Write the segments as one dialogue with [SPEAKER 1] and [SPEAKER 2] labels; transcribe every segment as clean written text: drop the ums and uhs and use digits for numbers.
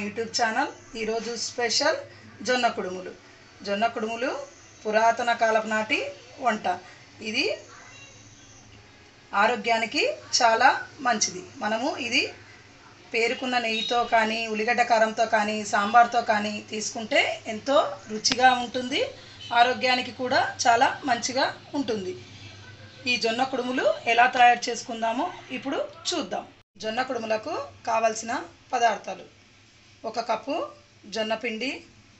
[SPEAKER 1] YouTube channel. ఈరోజు special జొన్న కుడుములు. జొన్న కుడుములు పురాతన కాలపు నాటి వంట. ఇది ఆరోగ్యానికి చాలా మంచిది. మనము ఇది పేరుకున్న నెయ్యితో కానీ, ఉల్లిగడ్డ కారంతో కానీ, సాంబార్తో కానీ తీసుకుంటే ఎంతో రుచిగా ఉంటుంది. ఆరోగ్యానికి కూడా చాలా మంచిగా ఉంటుంది. ఈ జొన్న కుడుములు ఎలా తయారు చేసుకుందామో ఇప్పుడు చూద్దాం. జొన్న కుడుములకు కావలసిన పదార్థాలు: 1 కప్పు జొన్న పిండి,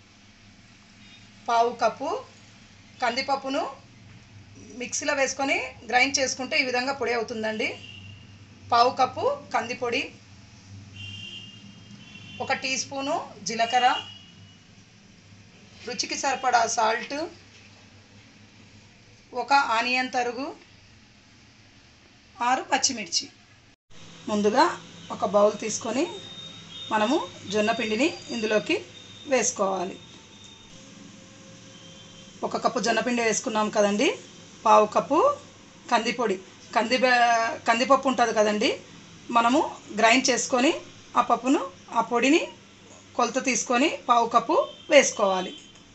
[SPEAKER 1] పావు కప్పు కందిపప్పును మిక్సీలో వేసుకొని గ్రైండ్ చేసుకుంటే ఈ విధంగా పొడి అవుతుందండి. పావు కప్పు కందిపొడి, 1 టీ స్పూను జీలకర్ర, రుచికి సరిపడా సాల్ట్, 1 ఆనియన్ తరుగు, 6 పచ్చిమిర్చి. ముందుగా ఒక బౌల్ తీసుకొని మనము జొన్న పిండిని ఇందులోకి వేసుకోవాలి. 1 కప్పు జొన్న పిండి వేసుకున్నాం కదండి. పావు కప్పు కందిపొడి, కందిపప్పు ఉంటుంది కదండి, మనము గ్రైండ్ చేసుకొని ఆ పొడిని కొలత తీసుకొని పావు కప్పు వేసుకోవాలి.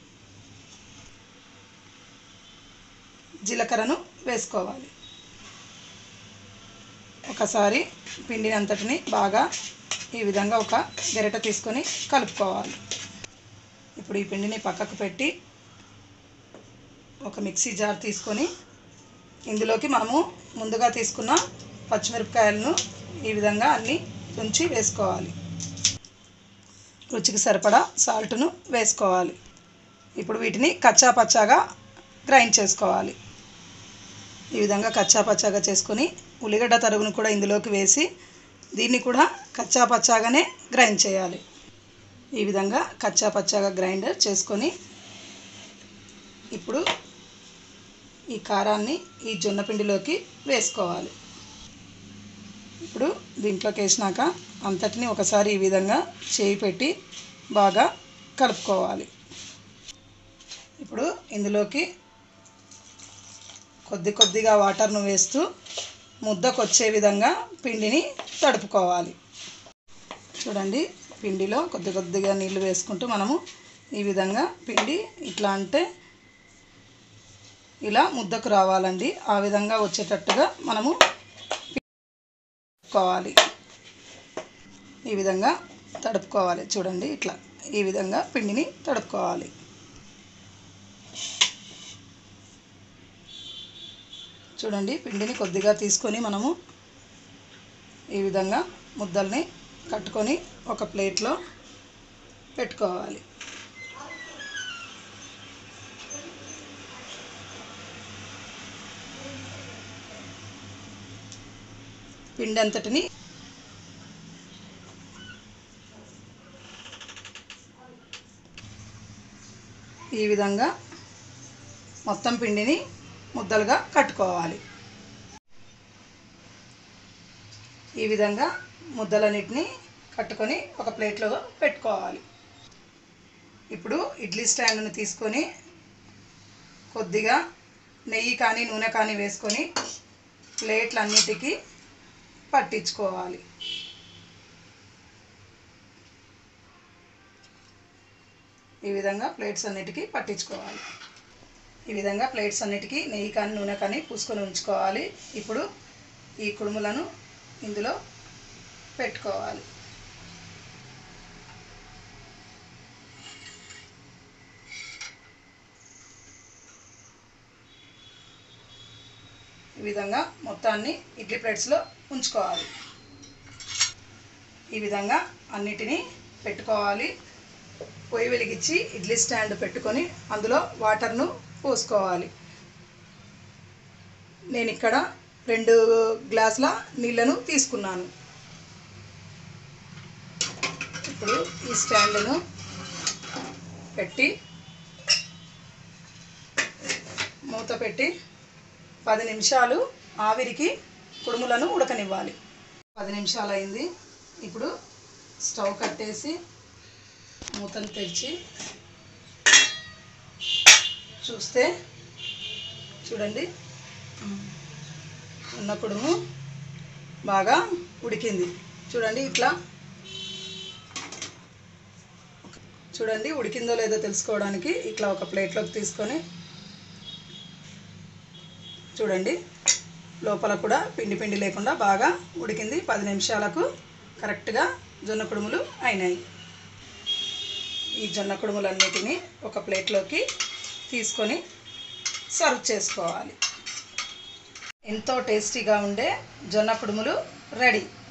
[SPEAKER 1] జీలకర్రను వేసుకోవాలి. ఒకసారి పిండిని అంతటిని బాగా ఈ విధంగా ఒక గరిటె తీసుకొని కలుపుకోవాలి. ఇప్పుడు ఈ పిండిని పక్కకు పెట్టి ఒక మిక్సీ జార్ తీసుకొని ఇందులోకి మనము ముందుగా తీసుకున్న పచ్చిమిరపకాయలను ఈ విధంగా అన్నీ తుంచి వేసుకోవాలి. రుచికి సరిపడా సాల్ట్ను వేసుకోవాలి. ఇప్పుడు వీటిని కచ్చా పచ్చాగా గ్రైండ్ చేసుకోవాలి. ఈ విధంగా కచ్చా పచ్చాగా చేసుకొని ఉల్లిగడ్డ తరుగును కూడా ఇందులోకి వేసి దీన్ని కూడా కచ్చా పచ్చాగానే గ్రైండ్ చేయాలి. ఈ విధంగా కచ్చా పచ్చాగా గ్రైండర్ చేసుకొని ఇప్పుడు ఈ కారాన్ని ఈ జొన్న పిండిలోకి వేసుకోవాలి. ఇప్పుడు దీంట్లోకి వేసినాక అంతటిని ఒకసారి ఈ విధంగా చేయి పెట్టి బాగా కలుపుకోవాలి. ఇప్పుడు ఇందులోకి కొద్దిగా వాటర్ను వేస్తూ ముద్దకొచ్చే విధంగా పిండిని తడుపుకోవాలి. చూడండి, పిండిలో కొద్దిగా నీళ్లు వేసుకుంటూ మనము ఈ విధంగా పిండి ఇట్లా అంటే ఇలా ముద్దకు రావాలండి. ఆ విధంగా వచ్చేటట్టుగా మనము తడుపుకోవాలి. ఈ విధంగా తడుపుకోవాలి. చూడండి, ఇట్లా ఈ విధంగా పిండిని తడుపుకోవాలి. చూడండి, పిండిని కొద్దిగా తీసుకొని మనము ఈ విధంగా ముద్దల్ని కట్టుకొని ఒక ప్లేట్లో పెట్టుకోవాలి. పిండి అంతటిని ఈ విధంగా మొత్తం పిండిని ముద్దలుగా కట్టుకోవాలి. ఈ విధంగా ముద్దలన్నిటిని కట్టుకొని ఒక ప్లేట్లో పెట్టుకోవాలి. ఇప్పుడు ఇడ్లీ స్టాండ్ను తీసుకొని కొద్దిగా నెయ్యి కానీ నూనె కానీ వేసుకొని ప్లేట్లన్నిటికీ పట్టించుకోవాలి. ఈ విధంగా ప్లేట్స్ అన్నిటికీ పట్టించుకోవాలి. ఈ విధంగా ప్లేట్స్ అన్నిటికీ నెయ్యి కానీ నూనె కానీ పూసుకొని ఉంచుకోవాలి. ఇప్పుడు ఈ కుడుములను ఇందులో పెట్టుకోవాలి. ఈ విధంగా మొత్తాన్ని ఇడ్లీ ప్లేట్స్లో ఉంచుకోవాలి. ఈ విధంగా అన్నిటినీ పెట్టుకోవాలి. పొయ్యి వెలిగించి ఇడ్లీ స్టాండ్ పెట్టుకొని అందులో వాటర్ను పోసుకోవాలి. నేను ఇక్కడ 2 గ్లాసుల నీళ్ళను తీసుకున్నాను. ఇప్పుడు ఈ స్టాండ్ను పెట్టి మూత పెట్టి 10 నిమిషాలు ఆవిరికి కుడుములను ఉడకనివ్వాలి. 10 నిమిషాలు అయింది. ఇప్పుడు స్టవ్ కట్టేసి మూతను తెరిచి చూస్తే చూడండి, ఉన్న కుడుము బాగా ఉడికింది. చూడండి, ఇట్లా చూడండి ఉడికిందో లేదో తెలుసుకోవడానికి ఇట్లా ఒక ప్లేట్లోకి తీసుకొని చూడండి, లోపల కూడా పిండి పిండి లేకుండా బాగా ఉడికింది. 10 నిమిషాలకు కరెక్ట్గా జొన్న కుడుములు అయినాయి. ఈ జొన్న కుడుములన్నిటినీ ఒక ప్లేట్లోకి తీసుకొని సర్వ్ చేసుకోవాలి. ఎంతో టేస్టీగా ఉండే జొన్న కుడుములు రెడీ.